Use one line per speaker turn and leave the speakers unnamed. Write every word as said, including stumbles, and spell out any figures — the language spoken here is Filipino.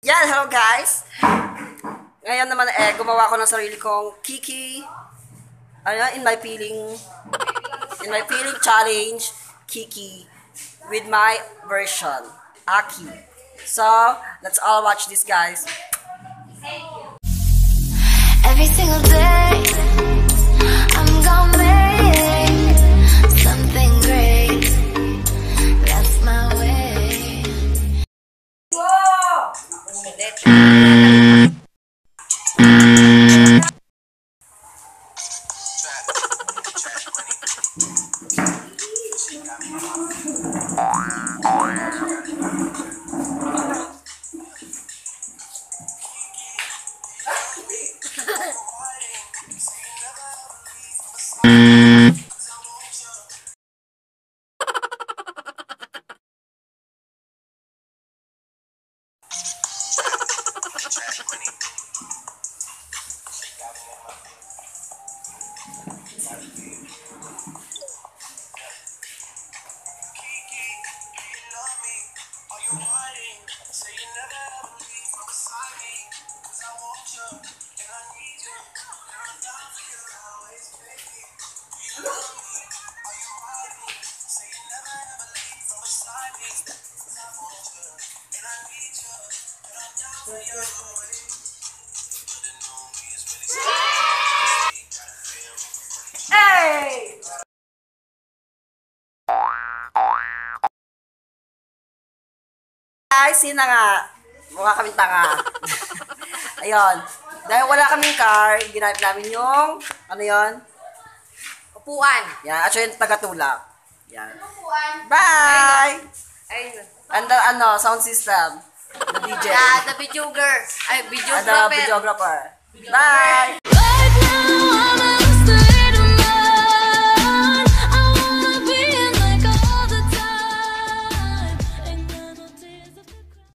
Yan, hello guys! Ngayon naman eh, gumawa ko ng sarili kong Kiki. Ano, in my feeling, in my feeling challenge, Kiki, with my version, Aki. So, let's all watch this, guys.
Every single day, I'm gonna make something great. That's my way.
Wow! Hey! Guys, yun na nga. Mukha kaming tanga. Ayun. Dahil wala kaming car, ginamit namin yung, ano yun?
Upuan.
Yan, actually yung tagatulak. Yan.
Upuan.
Bye!
Ayun.
And the, ano, sound system. The D J.
Yeah, the videographer. Ay,
And the
videographer.
videographer. Bye!
Right now.